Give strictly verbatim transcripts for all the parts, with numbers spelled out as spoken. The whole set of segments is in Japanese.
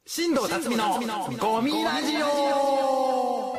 新藤辰巳のゴミラジオ。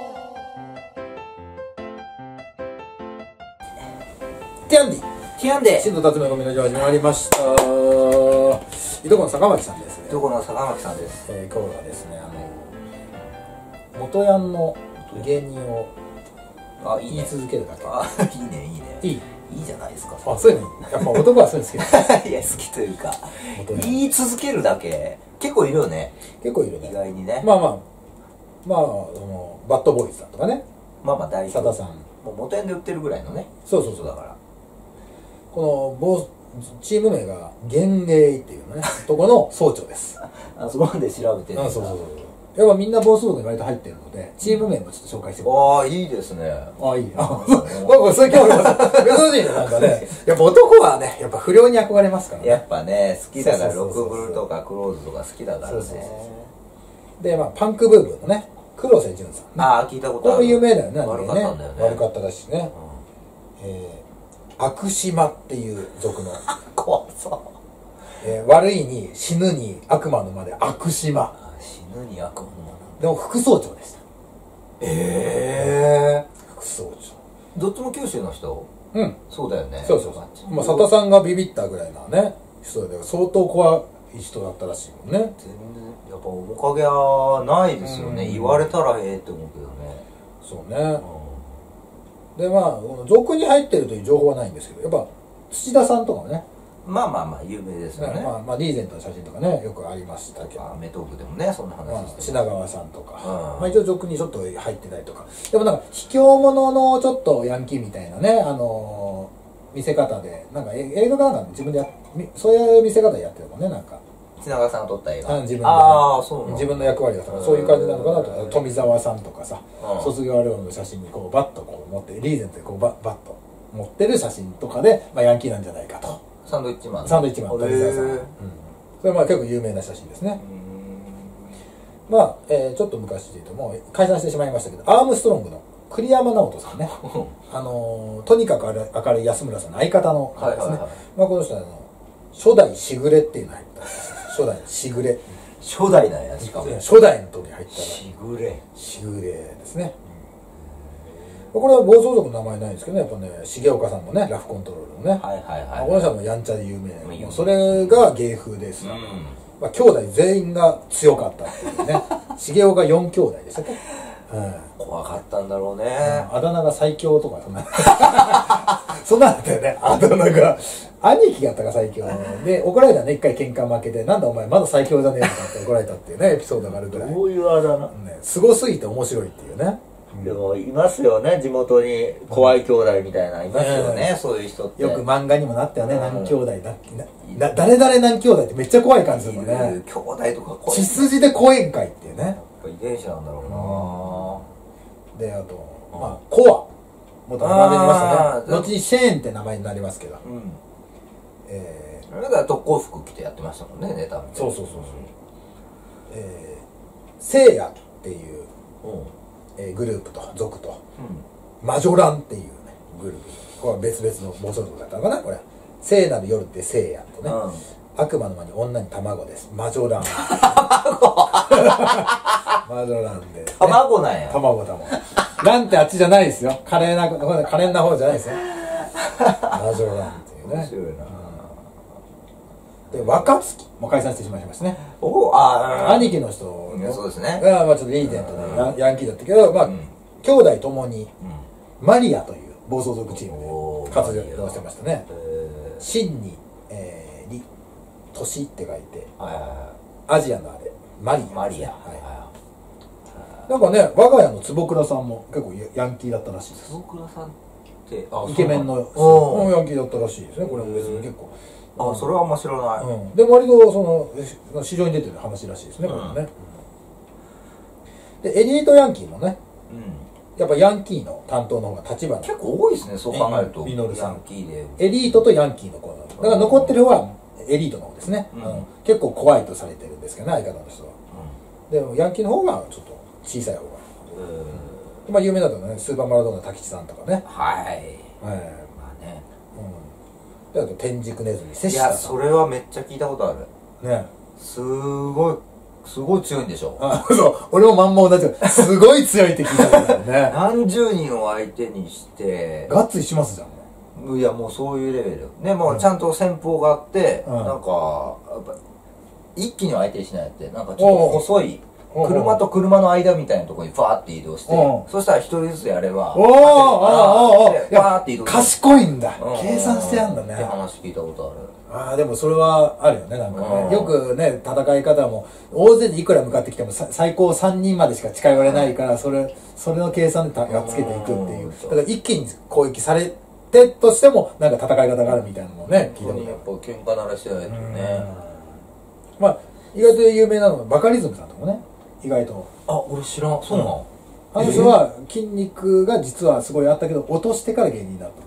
ティアンディティアンデ新藤辰巳のゴミラジオ始まりました。いとこの坂巻さんですね。 いとこの坂巻さんです。 えー、今日はですね、あの元ヤンの芸人をあ、いいね。 言い続けるだけ。 あ、いいね、いいね。 いいいいじゃないですか。 あ、そういうのやっぱ男はそういうの好きだいや、好きというか元ヤン言い続けるだけ結構いるよね。 結構いるね。 意外にね。 まあまあまあ、あのバッドボーイズさんとかね、 まあまあ大佐田さん、 もう元円で売ってるぐらいのね。 そうそうそう、 だからこのボチーム名が幻影っていうねとこの総長です。 あそこまで調べてるんだ。 あ、そうそうそう。やっぱみんな暴走族に割と入ってるので、チーム名もちょっと紹介してくれ。 ああ、いいですね。 ああ、いい。あ、そう。なんかそういう興味ある。珍しいね、なんかね。やっぱ男はね、やっぱ不良に憧れますからね。 やっぱね、好きだから、ロそうそうそうそうックブルとかクローズとか好きだからね。 そうそうそうで、まあ、パンクブーブーのね、黒瀬淳さん、ね。 ああ、聞いたことある。 これ有名だよね、 悪かったんだよね。 悪かったらしいね。えー、悪島っていう族の。 怖そう。 えー、悪いに死ぬに悪魔のまで悪島。 死ぬに悪魔のでも副総長でした。 ええ副総長。 どっちも九州の人？ うん。 そうだよね。 そうそうそう。まあ、佐田さんがビビったぐらいなね、人で、相当怖い人だったらしいもんね。 全然、やっぱ面影はないですよね。 うん言われたらええって思うけどね。 そうね。で、まあ、族に入ってるという情報はないんですけど、やっぱ、土田さんとかもね、 まあまあまあ、有名ですよね。 まあ、まあ、リーゼントの写真とかね、よくありましたけど、 アメトークでもね、そんなまあ、 話して品川さんとか、 うんまあ、一応族にちょっと入ってたりとか、でもなんか、卑怯者のちょっとヤンキーみたいなね、あのー、見せ方で、なんかえ映画かなんか自分でやみそういう見せ方でやってるもんね、なんか。 品川さんが撮った映画。 あ自分でああ、そうなんだ自分の役割だったからそういう感じなのかなと。富澤さんとかさ、 うん卒業アルバムの写真にこうバッとこう持ってリーゼントでこうババッと持ってる写真とかで、まあ、ヤンキーなんじゃないかと。 サンドイッチマン。 サンドイッチマン富澤さん、 へうん、 ーそれはまあ結構有名な写真ですね。 うーんまあ、えーちょっと昔で言うともう解散してしまいましたけど、アームストロングの栗山直人さんねあのーとにかく明るい明るい安村さんの相方の方ですね。 はいはいはいまあ、この人はあの初代しぐれっていうのが入ったんです初代しぐれ初代なんや、しかも。 初代の時に入ったらしぐれ。 しぐれですね。これは暴走族の名前ないんですけどね、やっぱね、重岡さんもね、ラフコントロールのね、 はいはいはい。 この人はもうやんちゃで有名、 有名もうそれが芸風です、 うん。 まあ、兄弟全員が強かったっていうね、重岡よん兄弟でしたっけ、うん、 怖かったんだろうね。 あだ名が最強とか、そんな、そんなんだったよね、あだ名が。兄貴があったか最強で、怒られたね、一回喧嘩負けて、なんだお前まだ最強じゃねえのかって怒られたっていうね、エピソードがあるぐらい。 どういうあだ名？ ね、すごすぎて面白いっていうね。 でもいますよね、地元に怖い兄弟みたいないますよね、そういう人って。 よく漫画にもなったよね、 うん何兄弟だっけな、な誰々何兄弟ってめっちゃ怖い感じするもんいるね。 兄弟とか怖い。 血筋で怖いんかいっていうね。 やっぱ遺伝子なんだろで、あと、まあ、コア。元名前で言いましたあーね。後にシェーンって名前になりますけど。 うな。うん。 えだから特攻服着てやってましたもんね、ネタみー、 たいな。 そうそうそうそう。えー、聖夜っていう、 うん。うん。 えーグループと、族と、マジョランっていうね、グループ。これは別々の暴走族だったのかな、これ。聖なる夜って聖夜とね。 うん。 悪魔の間に女に卵です。マジョラン。マジョランで、ね。 卵なんや。 卵卵。ランってあっちじゃないですよ。華麗な、華麗な方じゃないですよ。マジョランっていうね。 面白いな。 で、若月も解散してしまいましたね。 おああ。 兄貴の人のそうですね。 が、まあちょっとリーゼントでヤヤンキーだったけど、まあ、 うん兄弟ともに、 うん。 マリアという暴走族チームおーで活動してましたね。 え真に、えー、り、年って書いて、 ー。はいはいはアジアのあれ、マリア、 い。マリア。 は。 はいなんかね、我が家の坪倉さんも結構ヤンキーだったらしいです。 坪倉さんってあイケメンのおヤンキーだったらしいですね。これも別に結構。 あそれはあんま知らない。 うん。で、割とその、市場に出てる話らしいですね、これもね。で、エリートヤンキーもね、 うん。 やっぱヤンキーの担当の方が立花。 結構多いですね、そう考えると。 ミノルさんヤンキーで。 エリートとヤンキーの子なの。だから残ってる方はエリートの方ですね。 うんうん結構怖いとされてるんですけどね、相方の人は。でもヤンキーの方がちょっと小さい方が。 うん。 まあ有名だとね、スーパーマラドーナ滝地さんとかね。 はい。 はい。 まあね。 うん。で、あと天竺ネズミ、瀬いや、 下さん。 それはめっちゃ聞いたことある。 ね。 すごいすごい強いんでしょ。 あ、そう。俺もまんま同じ。すごい強いって聞いたんだよね。 何十人を相手にして、 ガッツリしますじゃん。 いや、もうそういうレベル。でも、ちゃんと戦法があって、 うん、 なんか、やっぱ一気に相手にしないって、なんかちょっと細い、車と車の間みたいなところにファーって移動して、そしたら一人ずつやれば、 おーおーおーおーファーって移動して。 賢いんだ。計算してやんだね。 って話聞いたことある。 ああ、でもそれはあるよね、なんかね。よくね、戦い方も、大勢でいくら向かってきても最高さんにんまでしか近寄れないから、それ、それの計算でやっつけていくっていう。だから一気に攻撃されてとしても、なんか戦い方があるみたいなのもね、聞いたことある。 やっぱ喧嘩慣らしてないとね。 まあ、意外と有名なのはバカリズムさんとかね、意外と。 あ、俺知らん。そうなの？ あの人は筋肉が実はすごいあったけど、落としてから芸人になったという。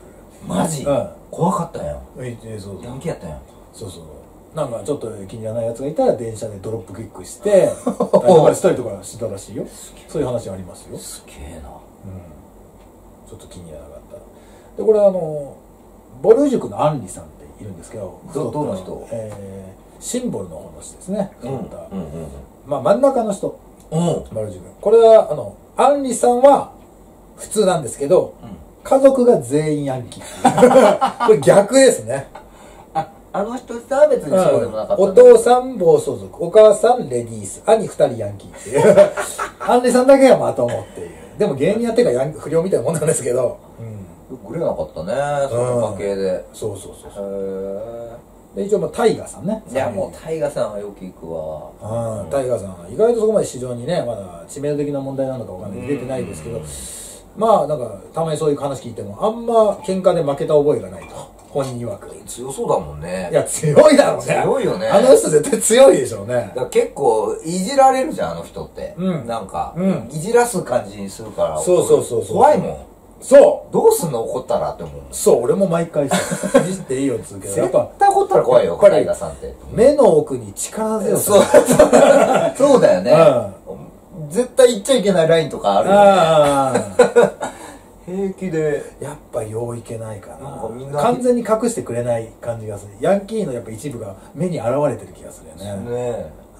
マジ？うん。怖かったんや。 ええ、そうそう。 ヤンキーやったんや。 そうそう。なんかちょっと気に入らないやつがいたら電車でドロップクイックして、大丈したりとかしてたらしいよ。そういう話ありますよ。 すげえな。うん。 ちょっと気に入らなかった。で、これあの、ボル塾のアンリさんっているんですけど、 ど、どの人？ えー、シンボルの方の人ですね。 うん。うんうん。 まあ真ん中の人。 うん。 ボル塾。これは、あの、アンリさんは普通なんですけど、うん、家族が全員ヤンキー。これ逆ですね。 あの人は別にそうでもなかった、 うん、お父さん暴走族、お母さんレディース、兄二人ヤンキーっていう。アンリさんだけがまともっていう。でも芸人やってるからヤン不良みたいなもんなんですけど。 うん。よく売れなかったね、その家系で。うん、 そうそうそうそう。で、一応まあタイガーさんね。 いやもうタイガーさんはよく行くわ。 うん、タイガーさんは意外とそこまで市場にね、まだ致命的な問題なのかわかんない。出てないですけど、まあなんかたまにそういう話聞いても、あんま喧嘩で負けた覚えがないと。本人曰く強そうだもんね。 いや強いだろうね。 強いよね。 あの人絶対強いでしょうね。だから結構いじられるじゃんあの人って。 うん、 なんか、 うん、 いじらす感じにするから。 そうそうそうそう。 怖いもん。 そう。 どうすんの怒ったらって思う。 そう、俺も毎回さ、いじっていいよっつうけど、やっぱ。 絶対怒ったら怖いよ、タイガーさんって。 目の奥に力強さ。 そう。そうだよね。うん、絶対言っちゃいけないラインとかあるよね。あ平気でやっぱよういけないかな。なんかみんな完全に隠してくれない感じがする。ヤンキーのやっぱ一部が目に現れてる気がするよね。 ねえ、うん、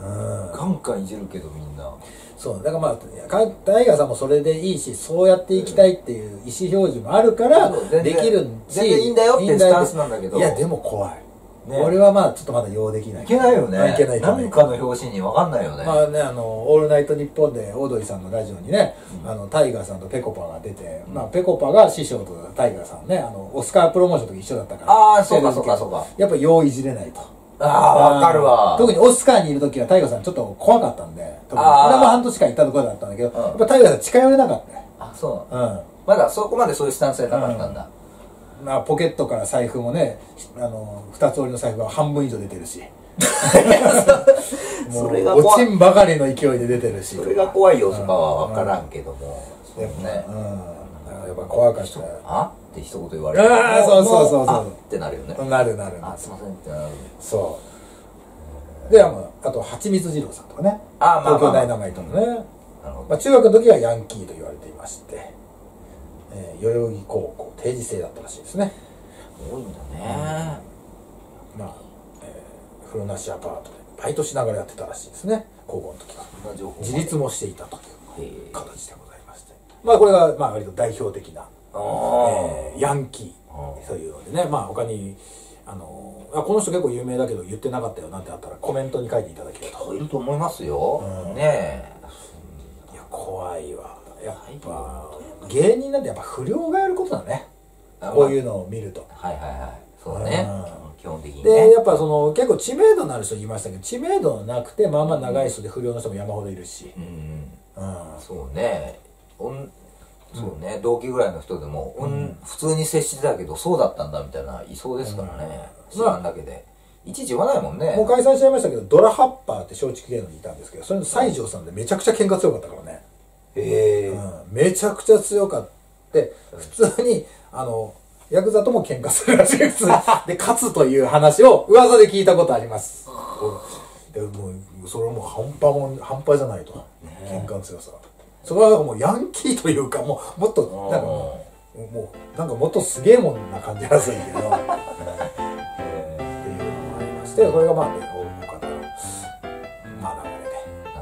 ガンガンいじるけどみんな。 そうだからまあタイガーさんもそれでいいし、そうやっていきたいっていう意思表示もあるからできるし、 全然いいんだよってスタンスなんだけど、 いやでも怖い。ね、俺はまあちょっとまだ用できない。 いけないよね。 いけない。 何かの表紙に分かんないよね。 まあね、あの、オールナイトニッポンでオードリーさんのラジオにね、うん、あの、タイガーさんとペコパが出て、うん、まあペコパが師匠とタイガーさんね、あの、オスカープロモーションの時一緒だったから。 ああ、そうかそうかそうか。 やっぱよういじれないと。 ああ、わかるわ。 特にオスカーにいる時はタイガーさんちょっと怖かったんで、特に俺も半年間行ったところだったんだけど、うん、やっぱタイガーさん近寄れなかったね。 あ、そう。うん。まだそこまでそういうスタンスじゃなかったんだ。うんまあ、ポケットから財布もね、あの二つ折りの財布が半分以上出てるしもう落ちんばかりの勢いで出てるし、 それが怖い要素かは分からんけども、でもね、うん、 やっぱ怖かった。 あって一言言われる。 ああ、そうそうそうそう。 ってなるよね。 なるなる。 あ、すいませんってなる。 そう。で、あと、はちみつ二郎さんとかね。 あ、 東京ダイナマイトのね。まあ、中学の時はヤンキーと言われていまして、えー、代々木高校定時制だったらしいですね。 多いんだね。 まあ、えー、風呂なしアパートでバイトしながらやってたらしいですね。高校の時は。自立もしていたという形でございまして。まあこれが、まあ割と代表的な、えー、ヤンキーというのでね。まあ他に、あのー、この人結構有名だけど言ってなかったよなんてあったらコメントに書いていただけると。 いると思いますよ。うん、ねえ。いや、怖いわ。やっぱ、芸人なんてやっぱ不良がやることだね。こういうのを見ると。 はいはいはい。そうだね。基本的にね。 で、やっぱその結構知名度のある人言いましたけど、知名度なくてまあまあ長い人で不良の人も山ほどいるし。うん。 そうね。そうね。同期ぐらいの人でも、普通に接してたけど、そうだったんだみたいな、いそうですからね。知らんだけで。いちいち言わないもんね。 もう解散しちゃいましたけど、ドラハッパーって松竹芸能にいたんですけど、それの西条さんでめちゃくちゃ喧嘩強かったからね。へえ、うん、めちゃくちゃ強かって、普通にあのヤクザとも喧嘩するらしいですで勝つという話を噂で聞いたことあります。でもうそれはもう半端も半端じゃないと、喧嘩の強さ。それはもうヤンキーというか、もうもっとなんかもう、もうなんかもっとすげえもんな感じがするけどっていうのもありまして、それがまあね、大方のまあ流れで。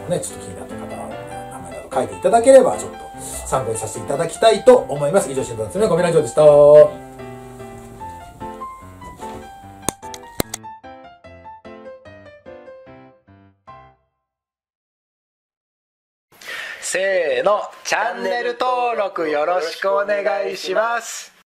ね、ちょっと気になった方は名前など書いていただければちょっと参考にさせていただきたいと思います。以上、新藤夏目のゴミラジオでした。 せーの、チャンネル登録よろしくお願いします。